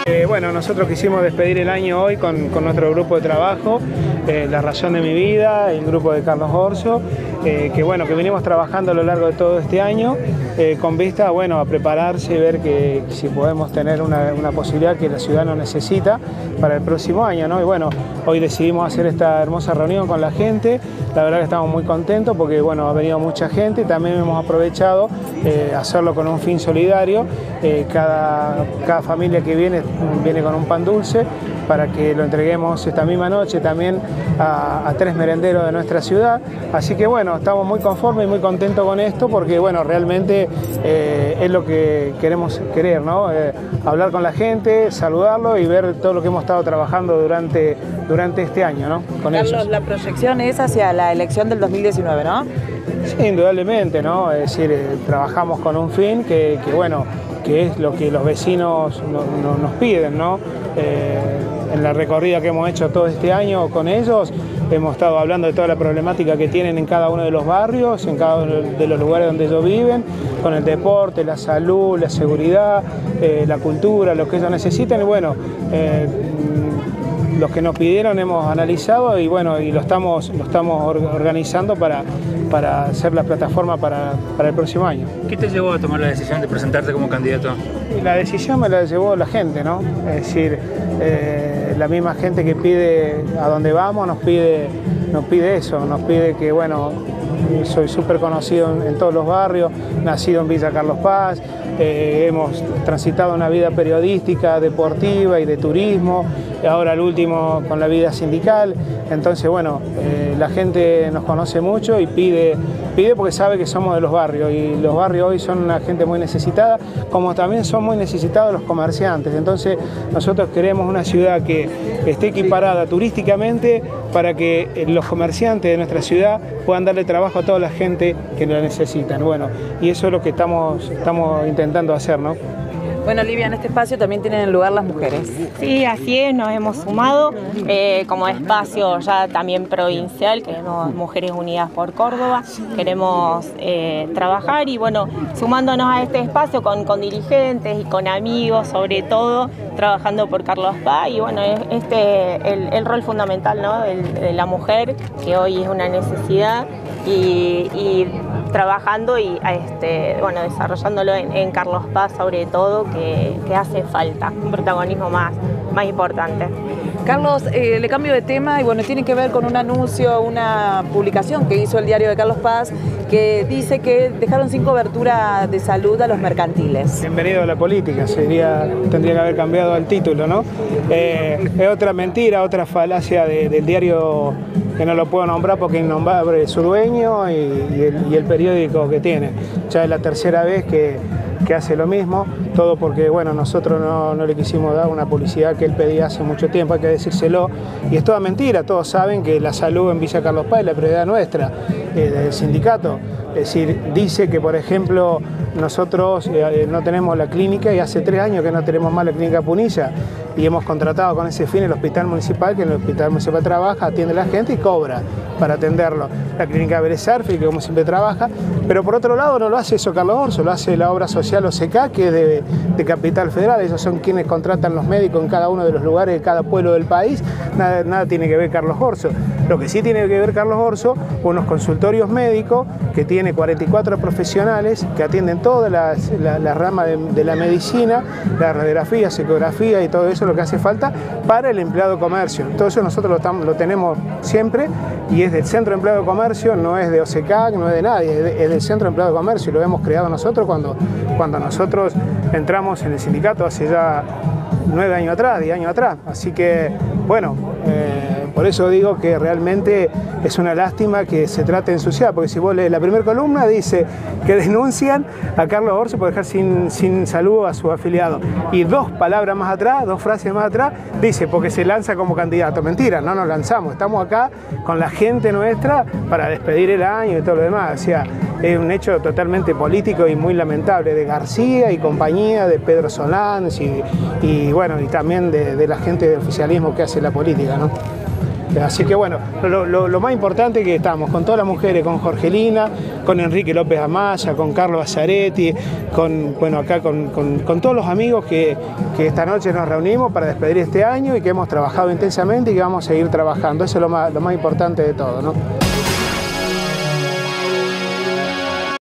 Bueno, nosotros quisimos despedir el año hoy con nuestro grupo de trabajo, La Razón de mi Vida, el grupo de Carlos Orso, que venimos trabajando a lo largo de todo este año, con vista a prepararse y ver que si podemos tener una posibilidad que la ciudad nos necesita para el próximo año, ¿no? Y bueno, hoy decidimos hacer esta hermosa reunión con la gente. La verdad que estamos muy contentos porque ha venido mucha gente y también hemos aprovechado hacerlo con un fin solidario. Cada familia que viene con un pan dulce para que lo entreguemos esta misma noche también a 3 merenderos de nuestra ciudad. Así que estamos muy conformes y muy contentos con esto porque realmente es lo que queremos ¿no? Hablar con la gente, saludarlo y ver todo lo que hemos estado trabajando durante este año, ¿no? Con Carlos, ellos. la proyección es hacia la elección del 2019, ¿no? Sí, indudablemente, ¿no? Es decir, trabajamos con un fin que es lo que los vecinos nos piden, ¿no? En la recorrida que hemos hecho todo este año con ellos, hemos estado hablando de toda la problemática que tienen en cada uno de los barrios, en cada uno de los lugares donde ellos viven, con el deporte, la salud, la seguridad, la cultura, lo que ellos necesitan. Y los que nos pidieron hemos analizado y lo estamos organizando para hacer la plataforma para el próximo año. ¿Qué te llevó a tomar la decisión de presentarte como candidato? La decisión me la llevó la gente, ¿no? Es decir, la misma gente que pide a dónde vamos nos pide eso, nos pide que, soy súper conocido en todos los barrios, nacido en Villa Carlos Paz, hemos transitado una vida periodística, deportiva y de turismo, ahora el último con la vida sindical. Entonces, la gente nos conoce mucho y pide porque sabe que somos de los barrios y los barrios hoy son una gente muy necesitada, como también son muy necesitados los comerciantes. Entonces, nosotros queremos una ciudad que esté equiparada turísticamente para que los comerciantes de nuestra ciudad puedan darle trabajo a toda la gente que la necesitan. Y eso es lo que estamos intentando hacer, ¿no? Bueno, Olivia, en este espacio también tienen lugar las mujeres. Sí, así es, nos hemos sumado como espacio ya también provincial, queremos Mujeres Unidas por Córdoba, queremos trabajar y sumándonos a este espacio con dirigentes y con amigos, sobre todo, trabajando por Carlos Paz y el rol fundamental, ¿no? de la mujer, que hoy es una necesidad y trabajando y desarrollándolo en Carlos Paz sobre todo, que hace falta un protagonismo más importante. Carlos, le cambio de tema y tiene que ver con un anuncio, una publicación que hizo el diario de Carlos Paz que dice que dejaron sin cobertura de salud a los mercantiles. Bienvenido a la política, tendría que haber cambiado el título, ¿no? Es otra mentira, otra falacia del diario que no lo puedo nombrar porque es innombrable su dueño y el periódico que tiene. Ya es la tercera vez que hace lo mismo, todo porque nosotros no le quisimos dar una publicidad que él pedía hace mucho tiempo, hay que decírselo, y es toda mentira. Todos saben que la salud en Villa Carlos Paz es la prioridad nuestra, del sindicato. Es decir, dice que, por ejemplo, nosotros no tenemos la clínica y hace 3 años que no tenemos más la clínica Punilla y hemos contratado con ese fin el hospital municipal, que en el hospital municipal trabaja, atiende a la gente y cobra para atenderlo. La clínica Beresarfi, que como siempre trabaja, pero por otro lado no lo hace eso Carlos Orso, lo hace la obra social OCK, que es de Capital Federal. Ellos son quienes contratan los médicos en cada uno de los lugares de cada pueblo del país. Nada tiene que ver Carlos Orso. Lo que sí tiene que ver Carlos Orso, unos consultorios médicos que tiene 44 profesionales que atienden todas las ramas de la medicina, la radiografía, ecografía y todo eso, lo que hace falta para el empleado de comercio. Todo eso nosotros lo tenemos siempre y es del Centro de Empleado de Comercio, no es de OCK, no es de nadie, es del Centro de Empleado de Comercio y lo hemos creado nosotros cuando nosotros entramos en el sindicato hace ya 9 años atrás, 10 años atrás. Así que, por eso digo que realmente es una lástima que se trate de ensuciar, porque si vos lees la primera columna dice que denuncian a Carlos Orso por dejar sin saludo a sus afiliados. Y 2 palabras más atrás, 2 frases más atrás, dice porque se lanza como candidato. Mentira, no nos lanzamos, estamos acá con la gente nuestra para despedir el año y todo lo demás. O sea, es un hecho totalmente político y muy lamentable de García y compañía, de Pedro Solans y también de la gente del oficialismo que hace la política, ¿no? Así que bueno, lo más importante es que estamos con todas las mujeres, con Jorgelina, con Enrique López Amaya, con Carlos Bazzaretti, acá con todos los amigos que esta noche nos reunimos para despedir este año y que hemos trabajado intensamente y que vamos a seguir trabajando. Eso es lo más importante de todo, ¿no?